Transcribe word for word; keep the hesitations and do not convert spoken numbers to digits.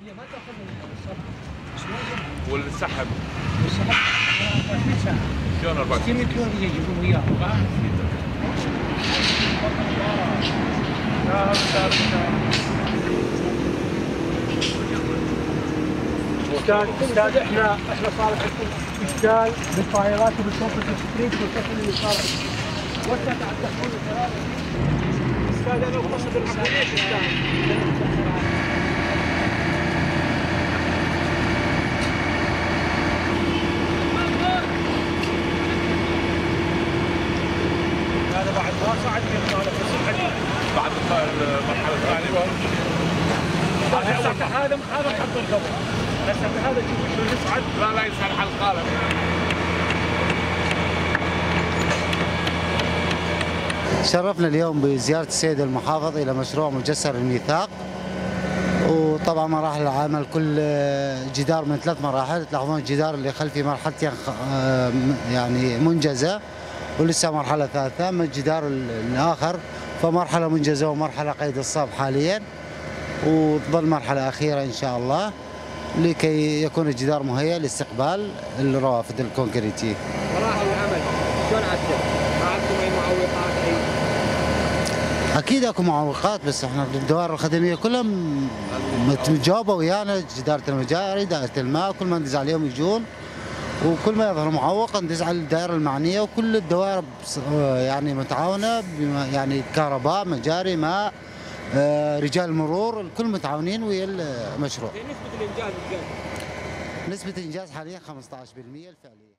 هي ما تاخذ من الصبح. شلون؟ والسحب والسحب أربعة وعشرين ساعة. شلون أربعة وعشرين؟ ستمية يورو يجيبون وياهم. استاذ استاذ احنا احنا صار عندنا اشكال بالفايلات وبالكمبيوتر سكرين والشكل اللي صار وانت قاعد تحكون الكلام. استاذ انا وقصد العمليه استاذ. هذا بعد ما صعد من بعد المرحله الثانيه هذا هذا محضر قبل هسه هذا شوف شلون يصعد. لا لا يصعد على القالب. شرفنا اليوم بزيارة السيد المحافظ إلى مشروع مجسر الميثاق، وطبعا مراحل العمل كل جدار من ثلاث مراحل. تلاحظون الجدار اللي خلفي مرحلتين يعني منجزة ولسه مرحلة ثالثة، أما الجدار الآخر فمرحلة منجزة ومرحلة قيد الصاب حاليا، وتظل مرحلة أخيرة إن شاء الله لكي يكون الجدار مهيأ لاستقبال الروافد الكونكريتية. مراحل العمل شلون عدت؟ ما عندكم أي معوقات أي؟ أكيد أكو معوقات، بس احنا الدوائر الخدمية كلها متجاوبة ويانا، جدارة المجاري، دائرة الماء، كل ما ندز عليهم يجون، وكل ما يظهر معوق ندز على الدائرة المعنية، وكل الدوائر يعني متعاونة، يعني كهرباء، مجاري، ماء، رجال مرور، الكل متعاونين ويا المشروع. نسبة الإنجاز نسبة الإنجاز حاليا خمسة عشر بالمئة الفعلية.